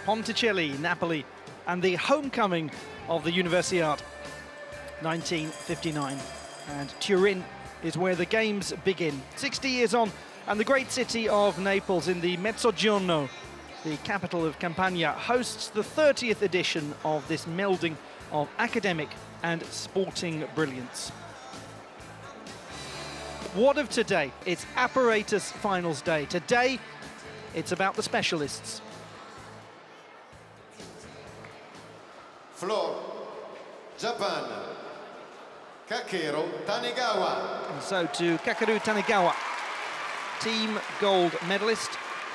Ponticelli, Napoli, and the homecoming of the Universiade, 1959. And Turin is where the games begin. 60 years on, and the great city of Naples in the Mezzogiorno, the capital of Campania, hosts the 30th edition of this melding of academic and sporting brilliance. What of today? It's Apparatus Finals Day. Today, it's about the specialists. Floor, Japan, Kakeru Tanegawa. And so to Kakeru Tanegawa, team gold medalist.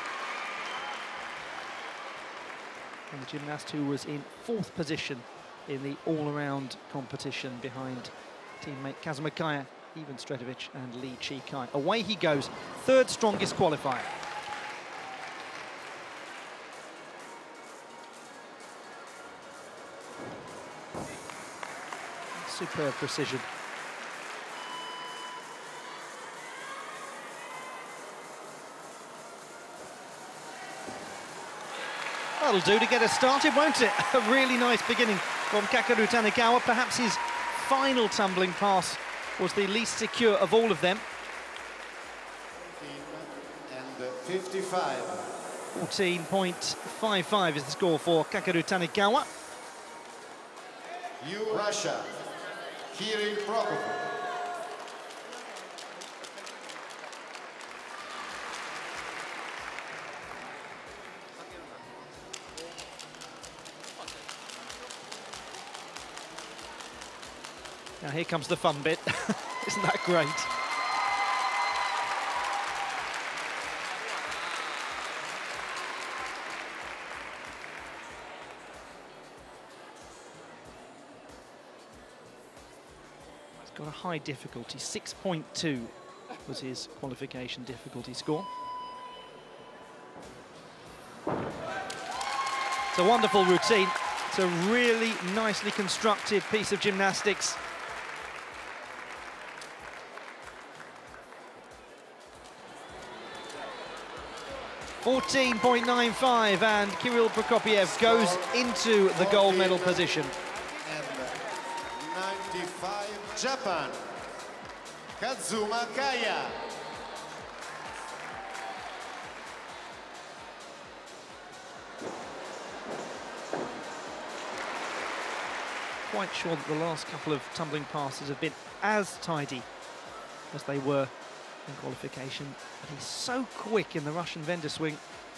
And the gymnast who was in 4th position in the all-around competition behind teammate Kazuma Kaya, Ivan Stretovic and Lee Chi Kai. Away he goes, 3rd strongest qualifier. Superb precision. That'll do to get us started, won't it? A really nice beginning from Kakeru Tanegawa. Perhaps his final tumbling pass was the least secure of all of them. 14.55. 14.55 is the score for Kakeru Tanegawa. Russia, Kirill Prokopov. Now here comes the fun bit. Isn't that great? He's got a high difficulty. 6.2 was his qualification difficulty score. It's a wonderful routine. It's a really nicely constructed piece of gymnastics. 14.95, and Kirill Prokopiev goes into the gold medal position. And 95, Japan, Kazuma Kaya. Quite sure that the last couple of tumbling passes have been as tidy as they were in qualification, but he's so quick in the Russian Vendor swing.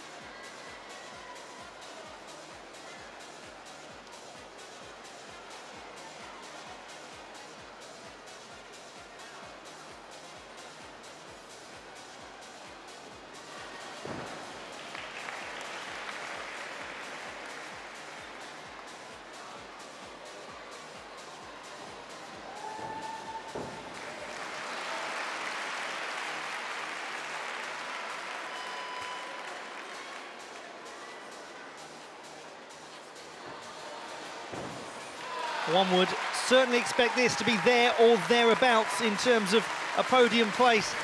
One would certainly expect this to be there or thereabouts in terms of a podium place.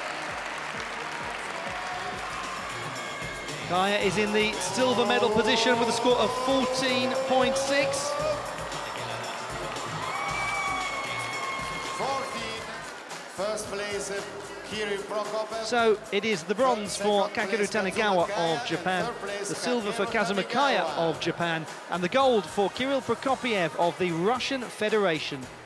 Kaya is in the silver medal position with a score of 14.6. 1st place, Kirill Prokopiev. So it is the bronze for Kakeru Tanegawa of Japan, the silver for Kazuma Kaya of Japan, and the gold for Kirill Prokopiev of the Russian Federation.